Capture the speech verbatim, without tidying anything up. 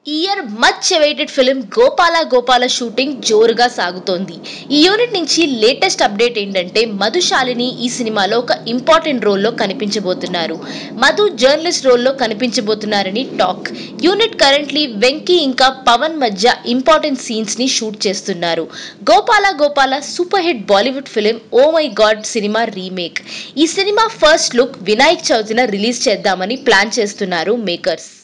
ఈ year much awaited film Gopala Gopala shooting జోరుగా సాగుతోంది. ఈ యూనిట్ నుంచి లేటెస్ట్ అప్డేట్ ఏంటంటే మధుశాలిని ఈ సినిమాలో ఒక ఇంపార్టెంట్ రోల్లో కనిపించబోతున్నారు. మధు జర్నలిస్ట్ రోల్లో కనిపించబోతున్నారని టాక్. యూనిట్ కరెంట్లీ వెంకీ ఇంకా పవన్ మధ్య ఇంపార్టెంట్ సీన్స్ ని షూట్ చేస్తున్నారు. Gopala Gopala super hit Bollywood film oh my God cinema remake. ఈ సినిమా ఫస్ట్ లుక్ వినాయక్ చవితిన రిలీజ్ చేద్దామని ప్లాన్ చేస్తున్నారు మేకర్స్.